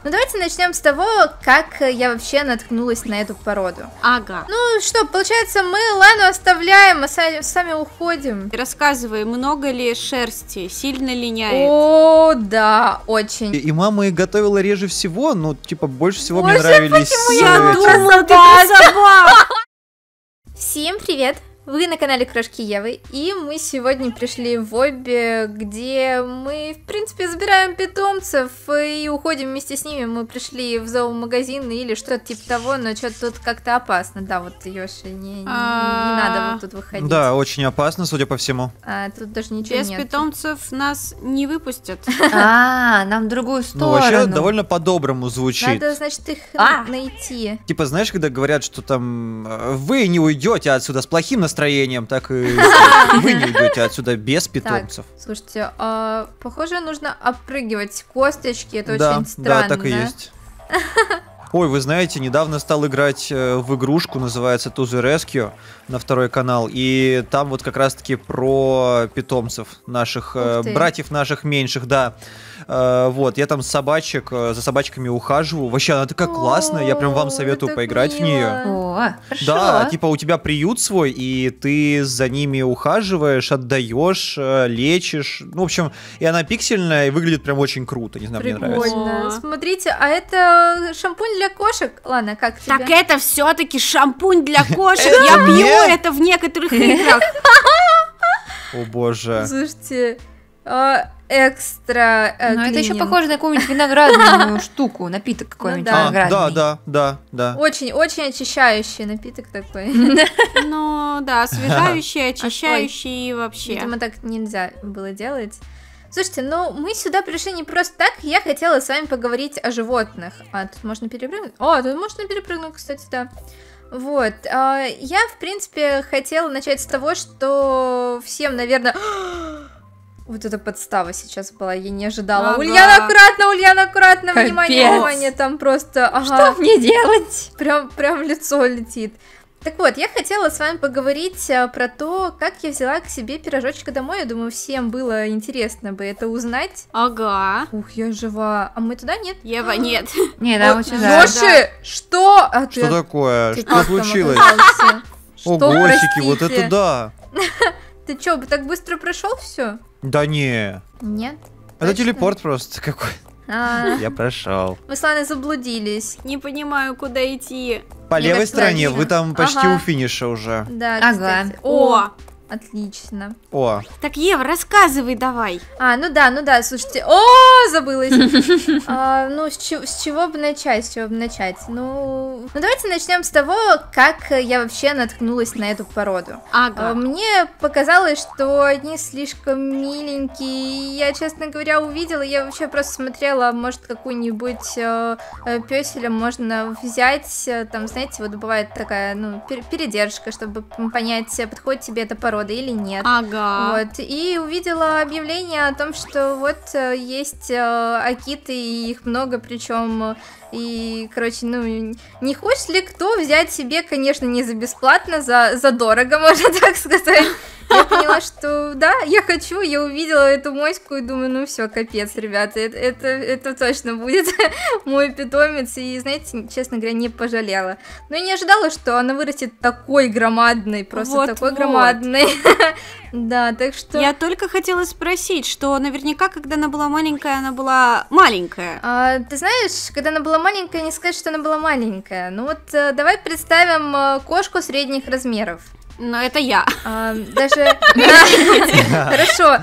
Ну давайте начнем с того, как я вообще наткнулась на эту породу. Ага. Ну что, получается, мы Лану оставляем, а сами уходим. Рассказывай, много ли шерсти, сильно линяет? О, да, очень. И мама их готовила реже всего, но типа больше всего Боже, мне нравились. почему Я эти- думала, ты про собак. Всем привет! Вы на канале Крошки Евы, и мы сегодня пришли в обе, где мы, в принципе, забираем питомцев и уходим вместе с ними. Мы пришли в зоомагазин или что-то типа того, но что-то тут как-то опасно. Да, вот, Ёши, не надо вот тут выходить. Да, очень опасно, судя по всему. Тут даже ничего Без нет. питомцев нас не выпустят. Нам в другую Ну, сторону. вообще, довольно по-доброму звучит. Надо, значит, их найти. Типа, знаешь, когда говорят, что там вы не уйдете отсюда с плохим настроением, так и вы не уйдете отсюда без питомцев. Так, слушайте, похоже, нужно опрыгивать косточки, это Да, очень странно. да, так и есть. Ой, вы знаете, недавно стал играть в игрушку, называется To The Rescue, на второй канал, и там вот как раз-таки про питомцев наших, Ух ты. братьев наших меньших, да. Вот, я там за собачками ухаживаю. Вообще, она такая классная, я прям вам советую так поиграть в мило. нее. О, хорошо. Да, типа у тебя приют свой, и ты за ними ухаживаешь, отдаешь, лечишь. Ну, в общем, и она пиксельная, и выглядит прям очень круто. Не знаю, мне нравится. Прикольно. О. Смотрите, а это шампунь для кошек? Ладно, как тебе? Так это все-таки шампунь для кошек. Я пью Нет. это в некоторых играх. О боже. Слушайте, экстра Но это еще клининг. похоже на какую-нибудь виноградную штуку, напиток какой-нибудь да. виноградный. Да. Очень очищающий напиток такой. Ну да, освежающий, очищающий и вообще. Видимо, так нельзя было делать. Слушайте, ну мы сюда пришли не просто так. Я хотела с вами поговорить о животных. Тут можно перепрыгнуть? Тут можно перепрыгнуть, кстати, да. Вот, я, в принципе, хотела начать с того, что всем, наверное... Вот эта подстава сейчас была, я не ожидала. Ага. Ульяна, аккуратно, Капец. внимание, там просто, Что мне делать? прям в лицо летит. Так вот, я хотела с вами поговорить про то, как я взяла к себе пирожочка домой. Я думаю, всем было интересно бы это узнать. Ага. Ух, я жива. А мы туда нет? Ева, нет. Не, да, вот сюда. Ёши, что? Что такое? Ты Что как там случилось? оказался? О, Что, госики, вот простите? это да. Ты чё, так быстро прошел все? Да не. Нет. Это Точно? телепорт просто какой. А, Я прошел. Мы с Ланой заблудились. Не понимаю, куда идти. По Мне левой кажется, стороне, точно. вы там почти Ага. у финиша уже. Да, Ага. кстати. О, Отлично. О, так, Ева, рассказывай давай. Ну да, слушайте. Забылась. Ну, с чего бы начать? Ну, давайте начнем с того, как я вообще наткнулась на эту породу. Ага. Мне показалось, что они слишком миленькие. И я, честно говоря, увидела, я вообще просто смотрела, может, какую-нибудь пёселя можно взять. Там, знаете, вот бывает такая, ну, передержка, чтобы понять, подходит тебе эта порода или нет. Ага. Вот, и увидела объявление о том, что вот есть акиты, и их много, причем, и, короче, ну, не хочет ли кто взять себе, конечно, не за бесплатно, за дорого, можно так сказать. Я поняла, что да, я хочу, я увидела эту моську и думаю, ну все, капец, ребята, это точно будет мой питомец, и, знаете, честно говоря, не пожалела. Но я не ожидала, что она вырастет такой громадной, просто Вот-вот. такой громадной. Да, так что... Я только хотела спросить, что наверняка, когда она была маленькая. Ты знаешь, когда она была маленькая, не сказать, что она была маленькая. Ну вот, давай представим кошку средних размеров. Но это я. Даже... Хорошо.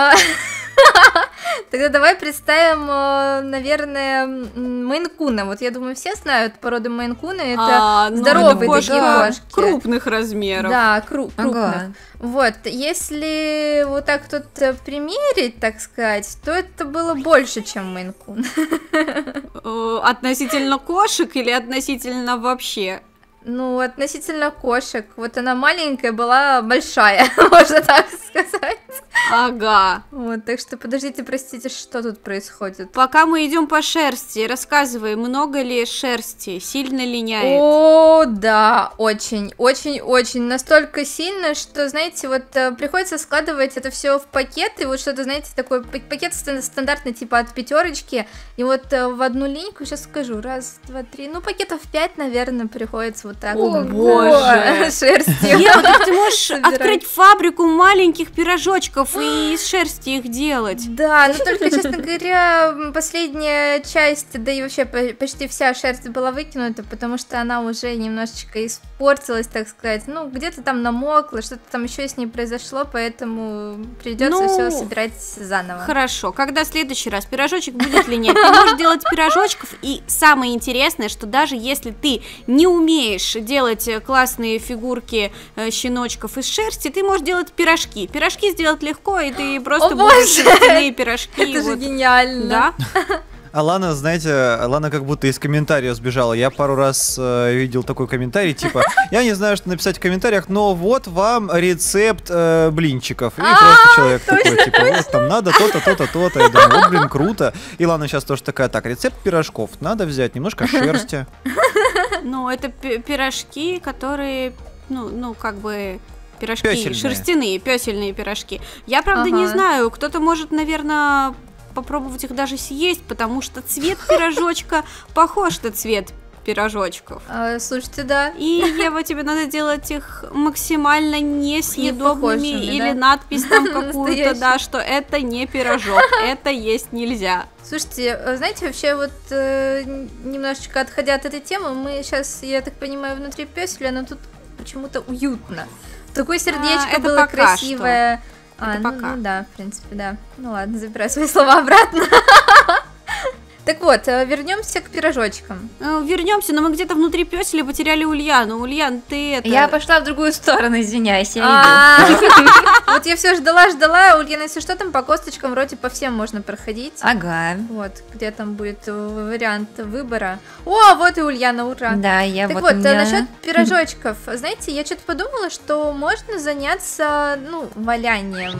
Тогда давай представим, наверное, мейн-куна. Вот я думаю, все знают породу мейн-куна. Это Ну, здоровые это такие кошка кошки. крупных размеров. Да, крупных. Ага. Вот, если вот так тут примерить, так сказать, то это было больше, чем мейн-кун. Относительно кошек или относительно вообще? Ну, относительно кошек. Вот она маленькая была, большая, можно так сказать. Ага. Вот, так что подождите, простите, что тут происходит? Пока мы идем по шерсти, рассказывай, много ли шерсти, сильно линяет? О, да, очень, очень, очень. Настолько сильно, что, знаете, вот приходится складывать это все в пакет, и вот что-то, знаете, такой пакет стандартный, типа от 5, и вот в одну линейку, сейчас скажу, 1, 2, 3, ну, пакетов 5, наверное, приходится вот так. О, боже. Шерстью. Ева, так ты можешь собирать. открыть фабрику маленьких пирожочков и из шерсти их делать. Да, но только, честно говоря, последняя часть, да и вообще почти вся шерсть была выкинута, потому что она уже немножечко испортилась, так сказать. Ну, где-то там намокла, что-то там еще с ней произошло, поэтому придется Ну, все собирать заново. Хорошо, когда в следующий раз пирожочек будет линять, ты можешь делать пирожочков, и самое интересное, что даже если ты не умеешь делать классные фигурки щеночков из шерсти, ты можешь делать пирожки. Пирожки сделать легко, и ты просто будешь боже! шерстяные пирожки. Это же вот. гениально. Да? А Лана, знаете, Лана как будто из комментариев сбежала. Я пару раз видел такой комментарий, типа, я не знаю, что написать в комментариях, но вот вам рецепт блинчиков. И просто человек такой, типа, вот там надо то-то, то-то, то-то. Я думаю, вот, блин, круто. И Лана сейчас тоже такая, так, рецепт пирожков. Надо взять немножко шерсти. Ну, это пирожки, которые, ну, как бы... Пирожки Пёсельные. шерстяные, пёсельные пирожки. Я, правда, не Ага. знаю, кто-то может, наверное, попробовать их даже съесть, потому что цвет пирожочка похож на цвет пирожочков. Слушайте, да. И, Ева, тебе надо делать их максимально несъедобными, похожими, или да? надпись там какую-то, да, Настоящие. что это не пирожок, это есть нельзя. Слушайте, знаете, вообще вот немножечко отходя от этой темы, мы сейчас, я так понимаю, внутри пёселя, но тут почему-то уютно. Такое сердечко это было пока красивое. Это ну, пока. ну да, в принципе, да. Ну ладно, забираю свои слова обратно. Так вот, вернемся к пирожочкам. Вернемся, но мы где-то внутри пёселя потеряли Ульяну. Ульян, ты это... Я пошла в другую сторону, извиняйся, я иду. Вот я все ждала, Ульяна, если что, там по косточкам вроде по всем можно проходить. Ага. Вот, где там будет вариант выбора. О, вот и Ульяна, ура! Да, я Так вот вот, насчет пирожочков. Знаете, я что-то подумала, что можно заняться, ну, валянием.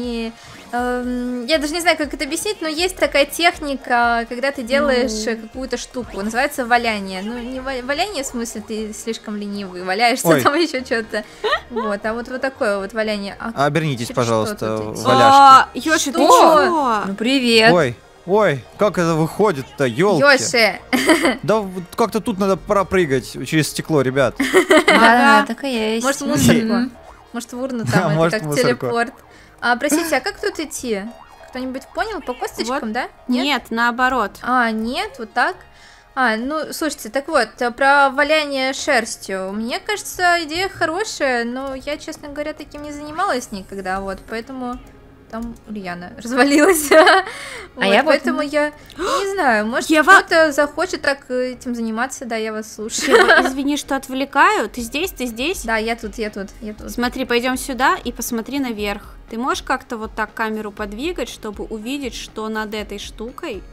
Я даже не знаю, как это объяснить, но есть такая техника, когда ты делаешь какую-то штуку, называется валяние. Ну, не валяние, в смысле, ты слишком ленивый, валяешься Ой. там еще что-то. Вот, а вот такое вот валяние. Обернитесь, Что пожалуйста, тут? валяшки. Ёши, ты Что? чё? Ну, привет. Ой, как это выходит-то, ёлки. Ёши! Да вот как-то тут надо пропрыгать через стекло, ребят. Да, так и есть. Может, мусорку? Может, в урну Да, там, это может, как мусорку. телепорт. Простите, а как тут идти? Кто-нибудь понял? По косточкам, Вот. да? Нет, наоборот. Нет, вот так. Ну, слушайте, так вот, про валяние шерстью. Мне кажется, идея хорошая, но я, честно говоря, таким не занималась никогда, вот, поэтому там Ульяна развалилась. Вот, я вот- поэтому я не знаю, может, Ева- кто-то захочет так этим заниматься, да, я вас слушаю. Ева, извини, что отвлекаю. Ты здесь, ты здесь? Да, я тут. Смотри, пойдем сюда и посмотри наверх. Ты можешь как-то вот так камеру подвигать, чтобы увидеть, что над этой штукой?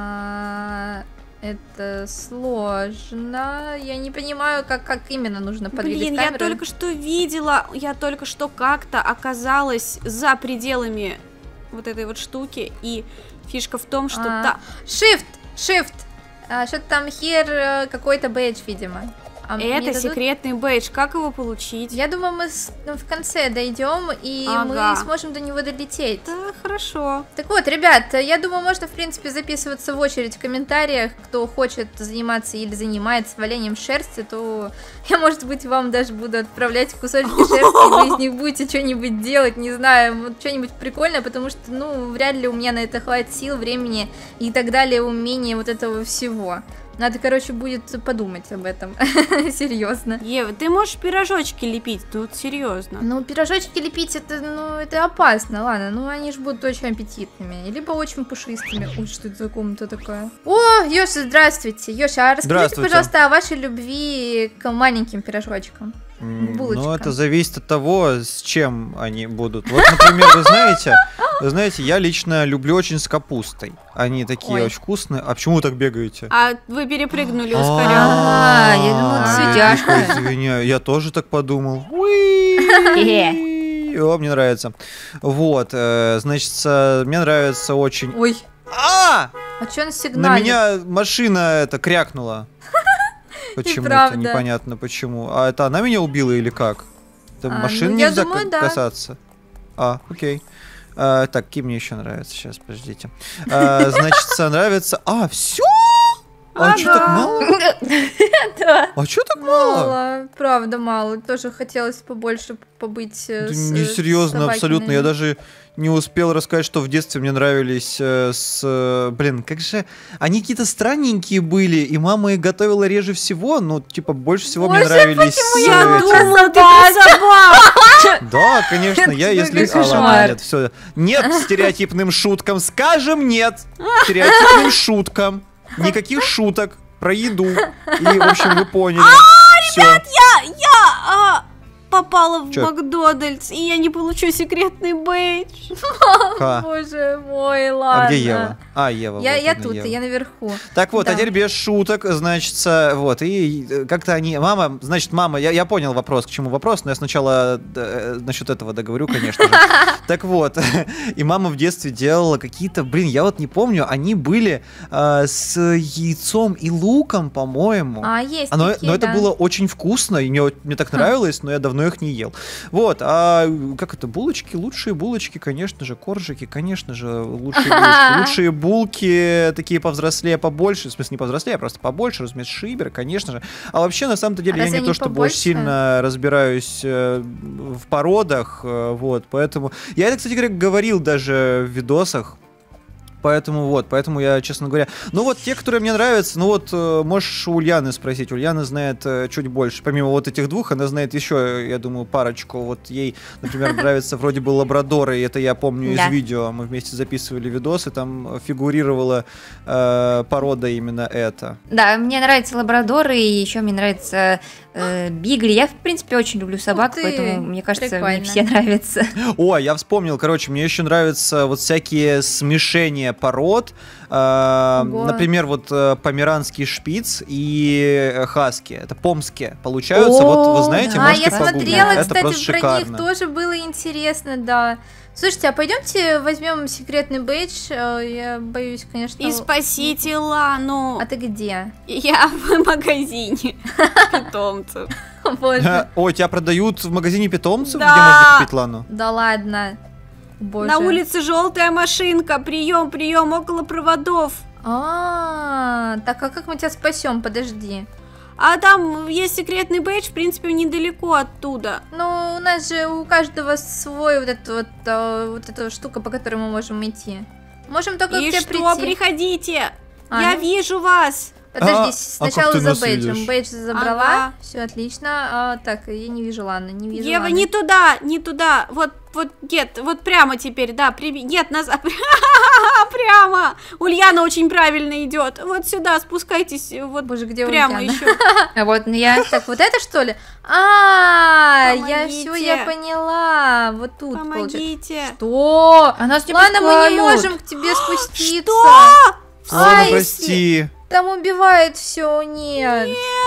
Это сложно. Я не понимаю, как именно нужно подвигать Блин, камеру. я только что видела, я только что как-то оказалась за пределами вот этой вот штуки, и фишка в том, что Shift! Что-то там here какой-то бейдж, видимо. Мне это дадут? секретный бейдж. Как его получить? Я думаю, мы в конце дойдем, и Ага. мы сможем до него долететь. Да, хорошо. Так вот, ребят, я думаю, можно, в принципе, записываться в очередь в комментариях, кто хочет заниматься или занимается валянием шерсти, то я, может быть, вам даже буду отправлять кусочки шерсти, и вы из них будете что-нибудь делать, не знаю, вот что-нибудь прикольное, потому что, ну, вряд ли у меня на это хватит сил, времени и так далее, умения вот этого всего. Надо, короче, будет подумать об этом, серьезно. Ева, ты можешь пирожочки лепить, тут серьезно. Ну, пирожочки лепить, это опасно, ладно, ну они же будут очень аппетитными, либо очень пушистыми. Ой, что это за комната такая? О, Ёша, здравствуйте. Ёша, а расскажите, Здравствуйте. пожалуйста, о вашей любви к маленьким пирожочкам. Булочка. это зависит от того, с чем они будут. Вот, например, вы знаете, я лично люблю очень с капустой. Они такие очень вкусные. А почему вы так бегаете? А вы перепрыгнули ускорял. Я думала, ты светяшка. Извиняюсь, я тоже так подумал. О, мне нравится. Вот, значит, мне нравится очень... Ой, А! что он На сигналит? меня машина крякнула. Почему-то, правда. непонятно почему. А это она меня убила или как? Это машин ну, я нельзя думаю, да. касаться. Окей. Так, какие мне еще нравятся? Сейчас, подождите. Значит, нравится... все? А что так мало? А что так мало? Мало, правда мало. Тоже хотелось побольше побыть Это несерьезно абсолютно. Я даже не успел рассказать, что в детстве мне нравились Блин, как же... Они какие-то странненькие были, и мама их готовила реже всего, но, типа, больше всего мне нравились... Я эти. думала, ты про собак. Да, конечно, я если... кошмар. Нет, все. Нет стереотипным шуткам, скажем нет стереотипным шуткам. Никаких шуток про еду. И, в общем, вы поняли. Ребят, Я попала в Чё? Макдональдс, и я не получу секретный бейдж. Боже мой, ладно. А где Ева? Ева. Я вот тут, она, Ева. я наверху. Так вот, Да. а теперь без шуток, значит, вот, и как-то они... Мама, я понял вопрос, к чему вопрос, но я сначала насчет этого договорю, конечно же. Так вот, и мама в детстве делала какие-то, я вот не помню, они были с яйцом и луком, по-моему. Есть Но такие, это да. было очень вкусно, и мне так нравилось, но я давно их не ел. Вот, как это, булочки, лучшие булочки, конечно же, коржики, конечно же, лучшие булочки. Лучшие булки, такие повзрослее, побольше, в смысле не повзрослее, а просто побольше, размер шибер, конечно же. А вообще, на самом-то деле, я разве не они то, чтобы побольше? очень сильно разбираюсь в породах, вот, поэтому... Я это, кстати говоря, говорил даже в видосах. Поэтому я, честно говоря... Ну вот те, которые мне нравятся, можешь у Ульяны спросить. Ульяна знает чуть больше. Помимо вот этих двух, она знает еще, я думаю, парочку. Вот ей, например, нравится вроде бы лабрадоры, и это я помню из видео. Мы вместе записывали видосы, там фигурировала порода именно эта. Да, мне нравятся лабрадоры, и еще мне нравятся бигли. Я, в принципе, очень люблю собак, Ух ты, поэтому, мне кажется, прикольно. мне все нравятся. О, я вспомнил, мне еще нравятся вот всякие смешения пород. Например, вот померанский шпиц и хаски. Это помские получаются. Вот вы знаете, Да, можете я погуглить. смотрела, Это кстати, просто про шикарно. них тоже было интересно, да. Слушайте, а пойдемте возьмем секретный бейдж. Я боюсь, конечно. И спасите Лану. А ты где? Я в магазине питомцев. Боже. Ой, тебя продают в магазине питомцев, Да. где можно купить Лану? Да ладно. Боже. На улице желтая машинка. Прием, около проводов. Так а как мы тебя спасем? Подожди. А там есть секретный бейдж, в принципе, недалеко оттуда. Ну, у нас же у каждого свой вот эта штука, по которой мы можем идти. Можем только И к тебе что, прийти. приходите. А, Я ну. вижу вас. Подожди, как сначала ты за нас бейджем. видишь? Бейдж забрала. Ага. Все отлично. Так, я не вижу Ланы, не вижу Ева, Ланы. не туда. Вот, нет, вот прямо теперь, да, нет, назад, прямо. Ульяна очень правильно идет. Вот сюда спускайтесь, вот Боже, где прямо Ульяна? еще. А вот я... Так, вот это что ли? Я Помогите. все, я поняла. Вот тут получается. Помогите. Что? А нас не Ладно, мы не пускают. можем к тебе спуститься. Что? Ладно, Ай, прости. Там убивает все, нет.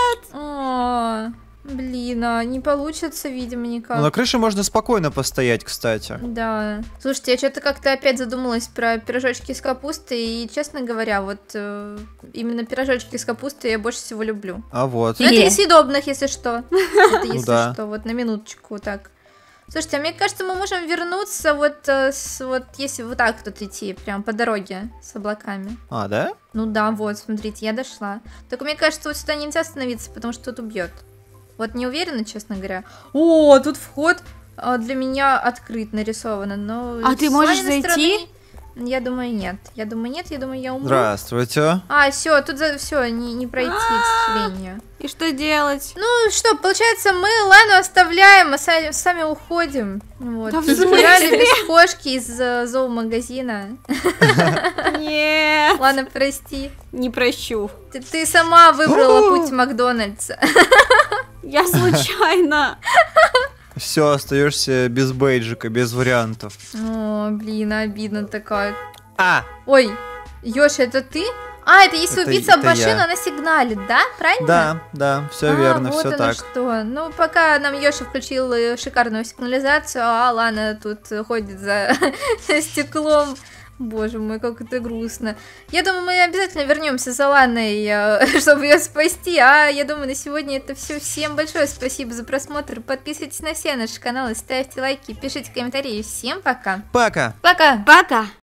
Блин, не получится, видимо, никак. Ну, на крыше можно спокойно постоять, кстати. Да. Слушайте, я что-то как-то опять задумалась про пирожочки с капустой, и, честно говоря, вот именно пирожочки с капустой я больше всего люблю. А вот. Но это из съедобных, если что. Это если да. что, вот на минуточку, так. Слушайте, а мне кажется, мы можем вернуться вот если вот так тут идти, прям по дороге с облаками. А, да? Ну да, вот, смотрите, я дошла. Только мне кажется, вот сюда нельзя остановиться, потому что тут убьет. Вот не уверена, честно говоря. О, тут вход для меня открыт, нарисовано, но... А ты с можешь Ланиной зайти? стороны, я думаю, нет. Я думаю, я умру. Здравствуйте. Все, тут все, не пройти, к сожалению. И что делать? Ну что, получается, мы Лану оставляем, а сами уходим. Вот. Да в Сбежали смысле? без кошки из зоомагазина. Нет, Ладно, прости. не прощу. Ты сама выбрала путь Макдональдса. Я случайно. Все, остаешься без бейджика, без вариантов. О, блин, обидно такая. А! Ой, Ёша, это ты? А, это если Это- убиться об это машину, я. она сигналит, да? Правильно? Да, все верно, вот все оно так. что. Ну, пока нам Ёша включил шикарную сигнализацию, а Лана тут ходит за стеклом. Боже мой, как это грустно. Я думаю, мы обязательно вернемся за Ланой, чтобы ее спасти. А я думаю, на сегодня это все. Всем большое спасибо за просмотр. Подписывайтесь на все наши каналы, ставьте лайки, пишите комментарии. Всем пока. Пока! Пока! Пока.